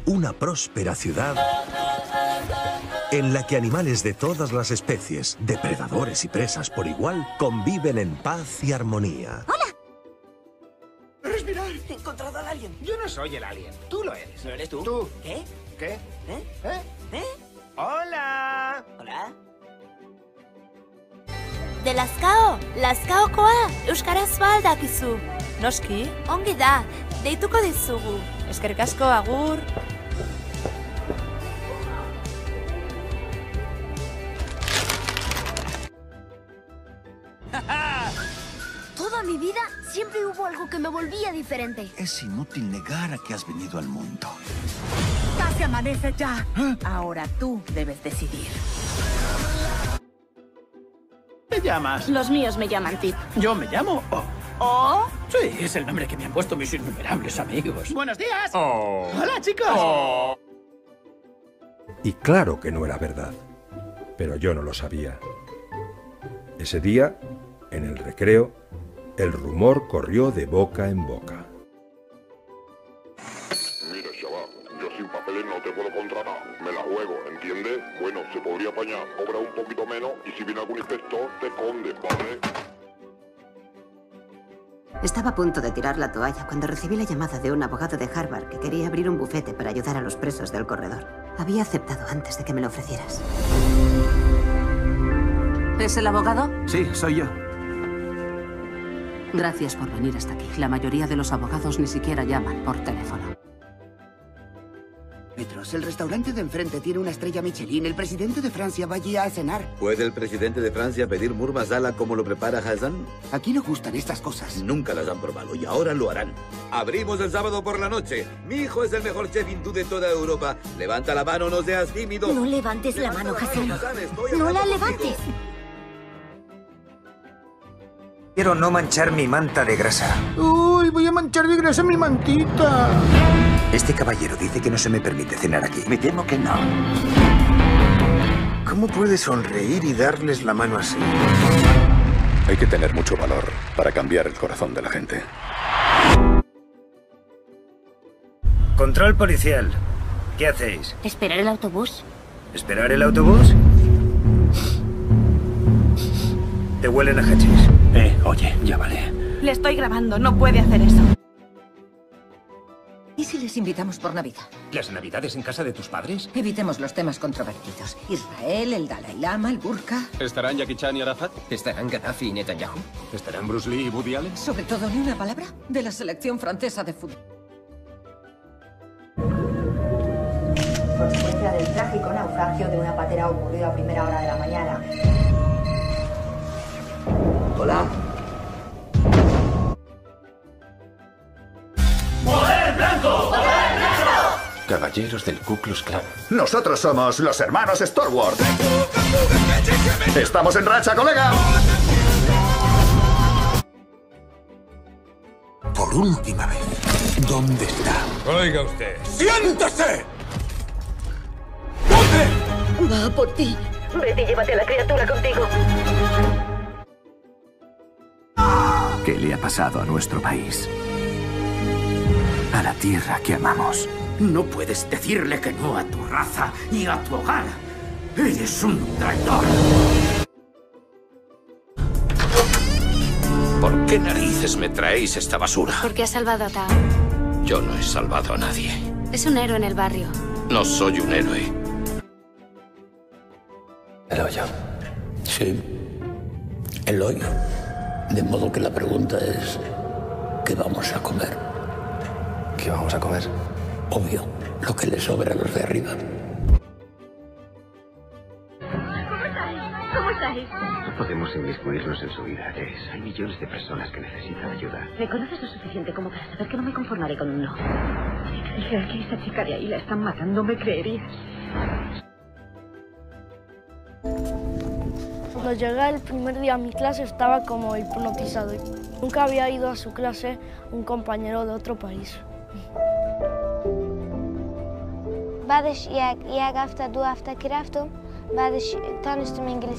una próspera ciudad en la que animales de todas las especies, depredadores y presas por igual, conviven en paz y armonía. ¡Hola! ¡Respirar! He encontrado al alien. Yo no soy el alien. Tú lo eres. ¿No eres tú? ¿Tú? ¿Qué? ¿Qué? ¿Eh? ¡Hola! ¿Hola? De Lazkaokoa, euskaraz ba aldakizu. Noski, ongi da, deituko dizugu. Eskerrik asko, agur. Toda mi vida siempre hubo algo que me volvía diferente. Es inútil negar a que has venido al mundo. ¡Casi amanece ya! Ahora tú debes decidir. ¿Te llamas? Los míos me llaman Tip. Yo me llamo O. ¿Oh? Sí, es el nombre que me han puesto mis innumerables amigos. ¡Buenos días! Oh. ¡Hola, chicos! Oh. Y claro que no era verdad, pero yo no lo sabía. Ese día, en el recreo, el rumor corrió de boca en boca. Mira, chaval, yo sin papeles no te puedo contratar. Me la juego, ¿entiendes? Bueno, se podría apañar, cobra un poquito menos y si viene algún inspector, te escondes, ¿vale? Estaba a punto de tirar la toalla cuando recibí la llamada de un abogado de Harvard que quería abrir un bufete para ayudar a los presos del corredor. Había aceptado antes de que me lo ofrecieras. ¿Es el abogado? Sí, soy yo. Gracias por venir hasta aquí. La mayoría de los abogados ni siquiera llaman por teléfono. Petros, el restaurante de enfrente tiene una estrella Michelin. El presidente de Francia va allí a cenar. ¿Puede el presidente de Francia pedir murmasala como lo prepara Hassan? Aquí no gustan estas cosas. Nunca las han probado y ahora lo harán. Abrimos el sábado por la noche. Mi hijo es el mejor chef hindú de toda Europa. Levanta la mano, no seas tímido. No levantes la mano, Hassan. Estoy No la hablando levantes. contigo. Quiero no manchar mi manta de grasa. ¡Uy, voy a manchar de grasa mi mantita! Este caballero dice que no se me permite cenar aquí. Me temo que no. ¿Cómo puedes sonreír y darles la mano así? Hay que tener mucho valor para cambiar el corazón de la gente. Control policial. ¿Qué hacéis? ¿Esperar el autobús? ¿Esperar el autobús? Te huelen a hachís. Oye, ya vale. Le estoy grabando, no puede hacer eso. ¿Y si les invitamos por Navidad? ¿Las navidades en casa de tus padres? Evitemos los temas controvertidos. Israel, el Dalai Lama, el Burka. ¿Estarán Jackie Chan y Arafat? ¿Estarán Gaddafi y Netanyahu? ¿Estarán Bruce Lee y Woody Allen? Sobre todo, ni una palabra de la selección francesa de fútbol. Consecuencia del trágico naufragio de una patera ocurrido a primera hora de la mañana. Hola. ¡Poder blanco! Caballeros del Ku Klux Klan. Nosotros somos los hermanos Stormward. ¡Estamos en racha, colega! Por última vez, ¿dónde está? Oiga usted. ¡Siéntese! Va por ti. Vete y llévate a la criatura contigo. ¿Qué le ha pasado a nuestro país? A la tierra que amamos. No puedes decirle que no a tu raza y a tu hogar. Eres un traidor. ¿Por qué narices me traéis esta basura? Porque has salvado a Tao. Yo no he salvado a nadie. Es un héroe en el barrio. No soy un héroe. El hoyo. Sí, el hoyo. De modo que la pregunta es, ¿qué vamos a comer? ¿Qué vamos a comer? Obvio, lo que le sobra a los de arriba. ¿Cómo estáis? No podemos inmiscuirnos en su vida, Jess. Hay millones de personas que necesitan ayuda. Me conoces lo suficiente como para saber que no me conformaré con un no. Si te dijera que esa chica de ahí la están matando, ¿me creerías? Cuando llegué el primer día a mi clase estaba como hipnotizado. Nunca había ido a su clase un compañero de otro país. بعدش یک هفته دو هفته که رفتم بعدش دانستم انگلیسی.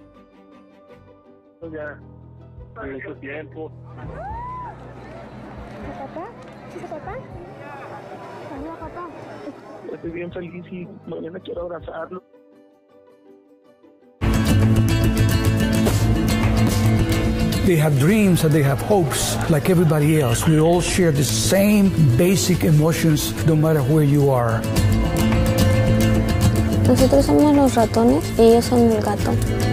Ya, en mucho tiempo. ¿Papá? ¿Sí, papá? Hola, papá. Estoy bien feliz y mañana quiero abrazarlo. They have dreams and they have hopes like everybody else. We all share the same basic emotions no matter where you are. Nosotros somos los ratones y ellos son el gato.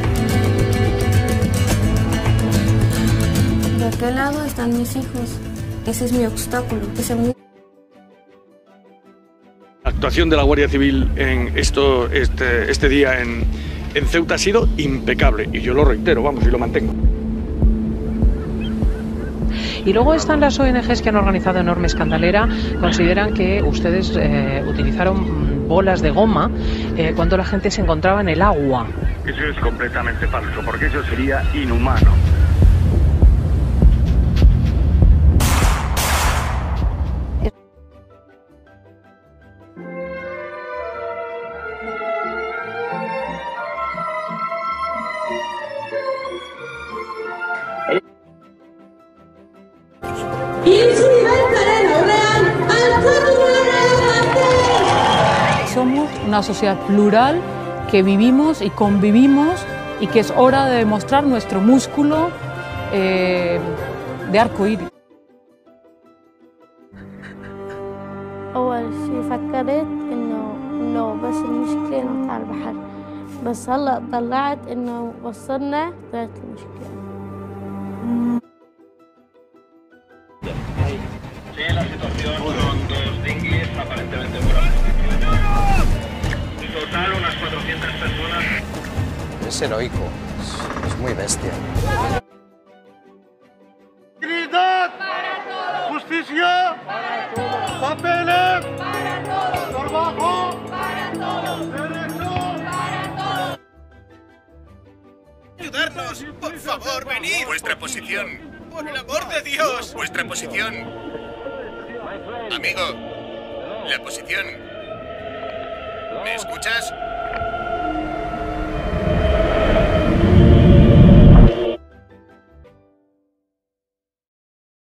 De aquel lado están mis hijos. Ese es mi obstáculo. La actuación de la Guardia Civil en este día en Ceuta ha sido impecable y yo lo reitero, vamos, y lo mantengo. Y luego están las ONGs que han organizado enorme escandalera. Consideran que ustedes utilizaron bolas de goma cuando la gente se encontraba en el agua. Eso es completamente falso, porque eso sería inhumano. Somos una sociedad plural que vivimos y convivimos y que es hora de demostrar nuestro músculo de arcoíris. أول شيء فكرت إنه بس المشكلة نطلع على البحر بس هلا طلعت إنه وصلنا طلعت المشكلة. Sí, la situación son 2 dinghies aparentemente fuera. Total unas 400 personas. Es heroico, es muy bestia. ¡Dignidad! ¡Justicia! ¡Papeles! ¡Trabajo! ¡Derecho! ¡Ayudarnos! ¡Por favor, venid! ¡Vuestra posición! ¡Por el amor de Dios! ¡Vuestra posición! Amigo, la posición. ¿Me escuchas?